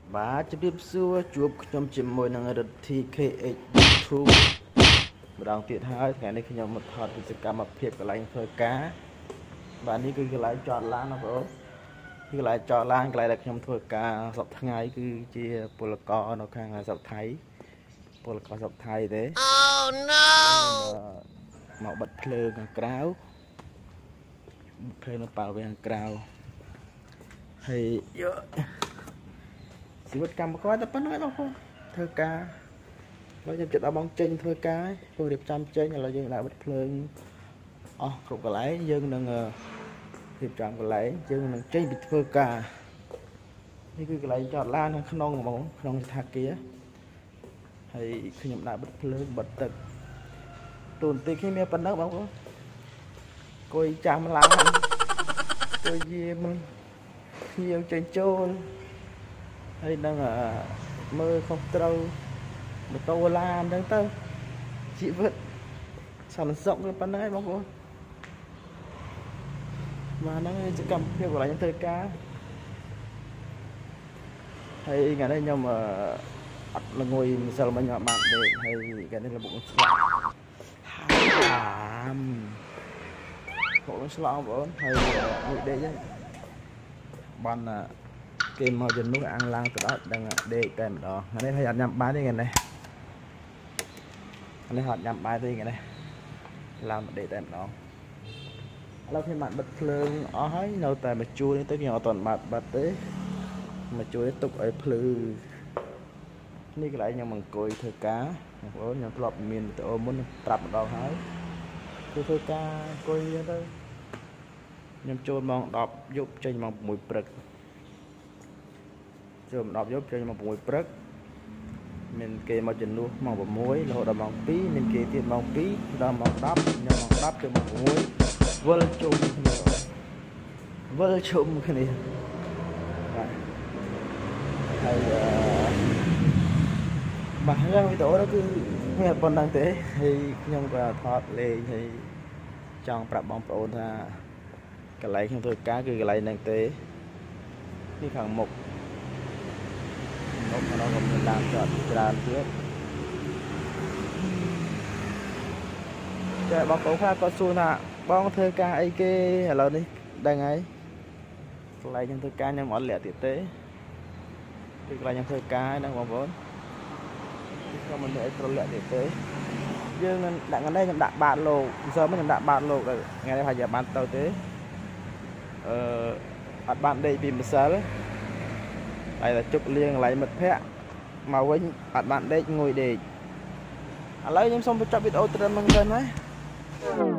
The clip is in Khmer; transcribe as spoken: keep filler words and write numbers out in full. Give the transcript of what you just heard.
បាទជម្រាបសួរជួបខ្ញុំជាមួយនឹងរិទ្ធី ខេ អេច YouTube ម្ដងទៀតហើយថ្ងៃនេះខ្ញុំមកថតវិសកម្មភាពកន្លែងធ្វើការបាទនេះគឺកន្លែងចតឡានណាបងប្អូនគឺកន្លែងចតឡានកន្លែងដែលខ្ញុំធ្វើការសប្តាហ៍ថ្ងៃគឺជាពលករនៅខាងសប្តាហ៍ថៃពលករសប្តាហ៍ថៃទេ Oh no មកបិទភ្លើងខាងក្រៅភ្លើងនៅប៉ាល់វាខាងក្រៅហើយយកជីវិតកម្មករតែប៉ុណ្្នឹងឯងបងប្អូនធ្វើការហើយខ្ញុំចិត្តដល់បងចេញធ្វើការព្រោះរៀបចំចេញឥឡូវយើងដាក់បិទភ្លើងអស់គ្រប់កន្លែងយើងនឹងរៀបចំកន្លែងយើងនឹងចេញពីធ្វើការនេះគឺកន្លែងចតឡានខាងក្នុងហ្មងក្នុងសថាគារហើយខ្ញុំដាក់បិទភ្លើងបិទទឹកទូនទីខ្ញុំមានប៉ុណ្ណឹងបងប្អូនគួយចាំឡើងគួយយាមភ្ញៀវចេញចូលហើយនឹងមើលខុសត្រូវម៉ូតូឡានហ្នឹងទៅជីវិតសន្តិសុខប៉ុណ្ណឹងឯងបងប្អូនមកហ្នឹងសកម្មភាពកន្លែងធ្វើការហើយថ្ងៃនេះខ្ញុំអត់ល្ងុយម្សិលមិញមកបានដេកហើយថ្ងៃនេះលបុកស្លាប់ហាមពួកស្លាប់បងប្អូនហើយមួយដេកហ្នឹងបានគេមកជំនួសអាំងឡើងទៅដល់ដឹងដេកតែម្ដងថ្ងៃនេះហើយអត់ញ៉ាំបាយទេថ្ងៃនេះថ្ងៃនេះអត់ញ៉ាំបាយទេថ្ងៃនេះឡើងមកដេកតែម្ដងឥឡូវខ្ញុំបានបិទភ្លើងអស់ហើយនៅតែមកជួលនេះទៅខ្ញុំអត់ទាន់បើកបិទទេមកជួលទុកឲ្យភ្លឺនេះកន្លែងខ្ញុំអង្គុយធ្វើការបងប្អូនខ្ញុំធ្លាប់មានវីដេអូមុនប្រាប់ម្ដងហើយគឺធ្វើការអង្គុយទៅខ្ញុំចូលម៉ោងដប់យប់ចេញម៉ោងប្រាំមួយព្រឹកចូលម៉ោងដប់យប់ចេញម៉ោងប្រាំមួយព្រឹកមានគេមកជំនួសម៉ោងប្រាំមួយរហូតដល់ម៉ោងពីរមានគេទៀតម៉ោងពីរដល់ម៉ោងដប់ខ្ញុំម៉ោងដប់ចូលម៉ោងប្រាំមួយវិលជុំគ្នាវិលជុំគ្នាបាទហើយបាទហើយវីដេអូនោះគឺមានប៉ុណ្ណឹងទេហើយខ្ញុំក៏ថតលេងហើយចង់ប្រាប់បងប្អូនថាកន្លែងខ្ញុំធ្វើការគឺកន្លែងហ្នឹងទេនេះខាងមុខមុខnó cònមានតាមចតច្រើនទៀតចាបងប្អូនខ្លះគាត់សួរថាបងធ្វើការអីគេឥឡូវនេះដឹងហើយកន្លែងខ្ញុំធ្វើការខ្ញុំអត់លាក់ទៀតទេគឺកន្លែងខ្ញុំធ្វើការហ្នឹងបងប្អូនខ្ញុំមិនមានអីត្រូវលាក់ទៀតទេយើងនឹងដាក់ថ្ងៃនេះខ្ញុំដាក់បាតលោកម្សិលមិញខ្ញុំដាក់បាតលោកថ្ងៃនេះហើយជាបានទៅទេអឺអត់បានដេកពីម្សិលហើយតែជប់លៀងកន្លែងមិត្តភ័ក្តិមកវិញអត់បានដេកងុយដេកឥឡូវខ្ញុំសូមបញ្ចប់វីដេអូត្រឹមហ្នឹងទៅណា